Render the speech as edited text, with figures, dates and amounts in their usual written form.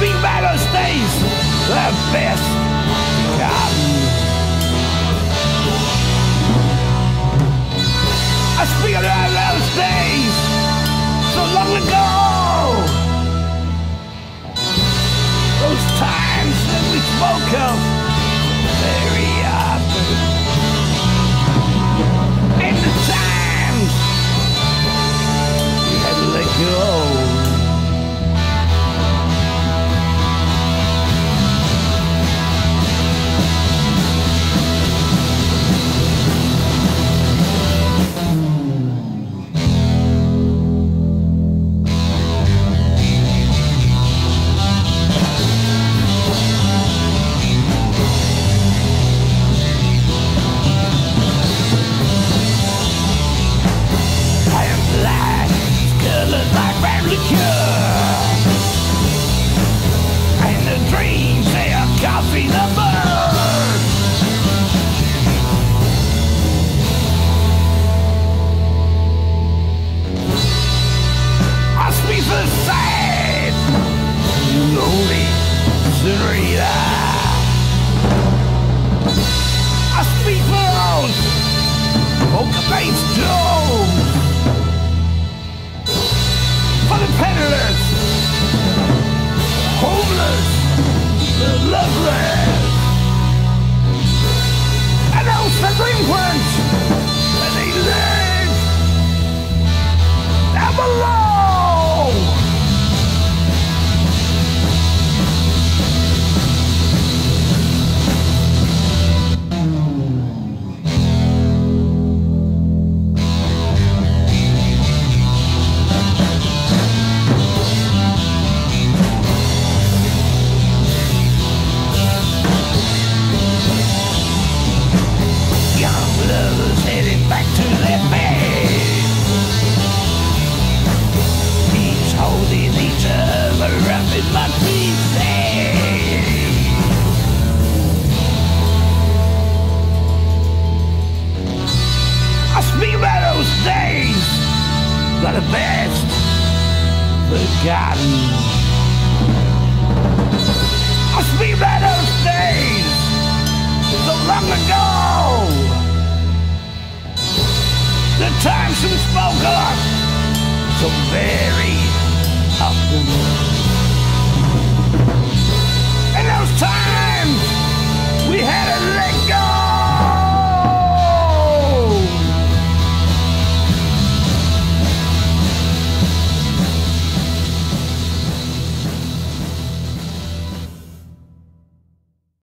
speak about those days, the best forgotten. I speak about those days so long ago. Those times that we spoke of very often. And the times we had to let go. And the dreams, they are coffee the bird. I speak for the sad, lonely Senorita. I speak for those poker-faced Joes. For the penniless, homeless, the loveless, and those delinquents, where they live down below. Back to their bed. He's holding each other up in my pieces. I speak about those days, they're the best forgotten. I speak about those days so long ago. The times we spoke of so very often.